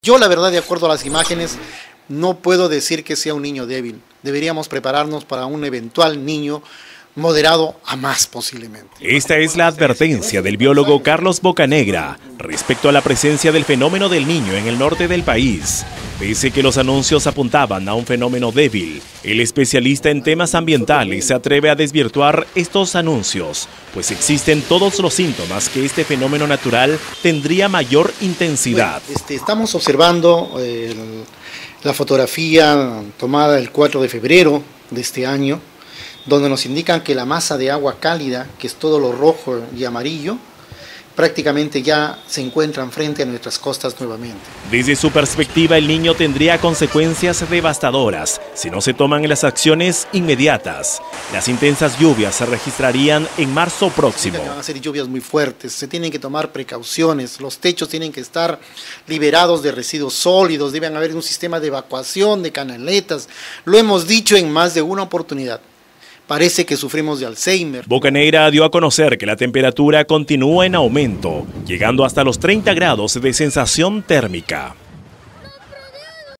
Yo, la verdad, de acuerdo a las imágenes, no puedo decir que sea un niño débil. Deberíamos prepararnos para un eventual niño moderado a más posiblemente. Esta es la advertencia del biólogo Carlos Bocanegra respecto a la presencia del fenómeno del niño en el norte del país. Pese que los anuncios apuntaban a un fenómeno débil, el especialista en temas ambientales se atreve a desvirtuar estos anuncios, pues existen todos los síntomas que este fenómeno natural tendría mayor intensidad. Bueno, estamos observando la fotografía tomada el 4 de febrero de este año, donde nos indican que la masa de agua cálida, que es todo lo rojo y amarillo, prácticamente ya se encuentran frente a nuestras costas nuevamente. Desde su perspectiva, el niño tendría consecuencias devastadoras si no se toman las acciones inmediatas. Las intensas lluvias se registrarían en marzo próximo. Van a ser lluvias muy fuertes, se tienen que tomar precauciones, los techos tienen que estar liberados de residuos sólidos, deben haber un sistema de evacuación de canaletas. Lo hemos dicho en más de una oportunidad. Parece que sufrimos de Alzheimer. Bocanegra dio a conocer que la temperatura continúa en aumento, llegando hasta los 30 grados de sensación térmica.